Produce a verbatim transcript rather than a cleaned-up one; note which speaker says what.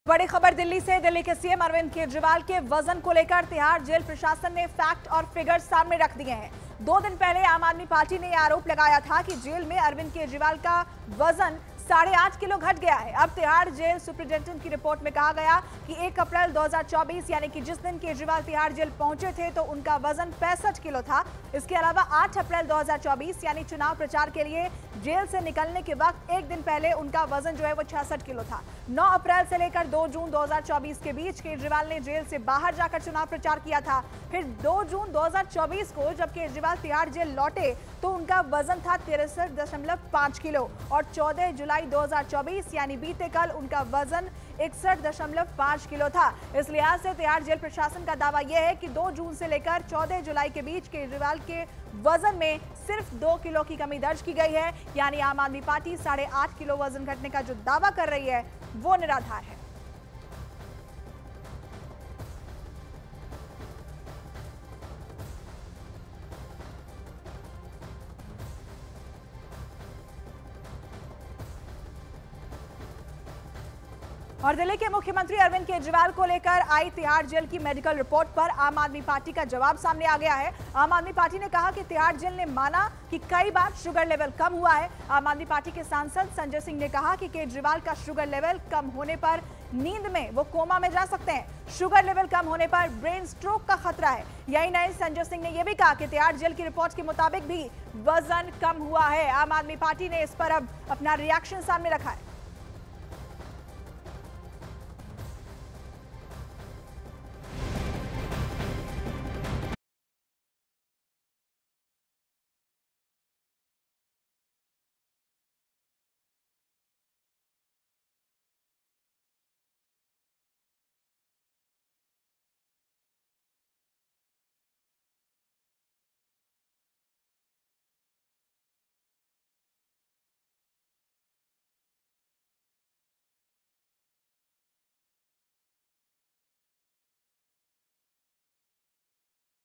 Speaker 1: बड़ी खबर दिल्ली से। दिल्ली के सीएम अरविंद केजरीवाल के वजन को लेकर तिहाड़ जेल प्रशासन ने फैक्ट और फिगर्स सामने रख दिए हैं। दो दिन पहले आम आदमी पार्टी ने आरोप लगाया था कि जेल में अरविंद केजरीवाल का वजन साढ़े आठ किलो घट गया है। अब तिहाड़ जेल सुपरिटेंडेंट की रिपोर्ट में कहा गया कि एक अप्रैल दो हज़ार चौबीस यानी कि जिस दिन केजरीवाल तिहाड़ जेल पहुंचे थे तो उनका वजन पैंसठ किलो था। इसके अलावा आठ अप्रैल दो हज़ार चौबीस यानी चुनाव प्रचार के लिए जेल से निकलने के वक्त एक दिन पहले उनका वजन जो है वो छियासठ किलो था। नौ अप्रैल से लेकर दो जून दो हज़ार चौबीस के बीच केजरीवाल ने जेल से बाहर जाकर चुनाव प्रचार किया था। फिर दो जून दो हज़ार चौबीस को जब केजरीवाल तिहाड़ जेल लौटे तो उनका वजन था तिरसठ दशमलव पाँच किलो और चौदह जुलाई दो हज़ार चौबीस यानी बीते कल उनका वजन इकसठ दशमलव पाँच किलो था। इस लिहाज से तिहाड़ जेल प्रशासन का दावा यह है कि दो जून से लेकर चौदह जुलाई के बीच केजरीवाल के वजन में सिर्फ दो किलो की कमी दर्ज की गई है। यानी आम आदमी पार्टी साढ़े आठ किलो वजन घटने का जो दावा कर रही है वो निराधार है। और दिल्ली के मुख्यमंत्री अरविंद केजरीवाल को लेकर आई तिहाड़ जेल की मेडिकल रिपोर्ट पर आम आदमी पार्टी का जवाब सामने आ गया है। आम आदमी पार्टी ने कहा कि तिहाड़ जेल ने माना कि कई बार शुगर लेवल कम हुआ है। आम आदमी पार्टी के सांसद संजय सिंह ने कहा कि केजरीवाल का शुगर लेवल कम होने पर नींद में वो कोमा में जा सकते हैं। शुगर लेवल कम होने पर ब्रेन स्ट्रोक का खतरा है। यही नहीं, संजय सिंह ने यह भी कहा कि तिहाड़ जेल की रिपोर्ट के मुताबिक भी वजन कम हुआ है। आम आदमी पार्टी ने इस पर अब अपना रिएक्शन सामने रखा है।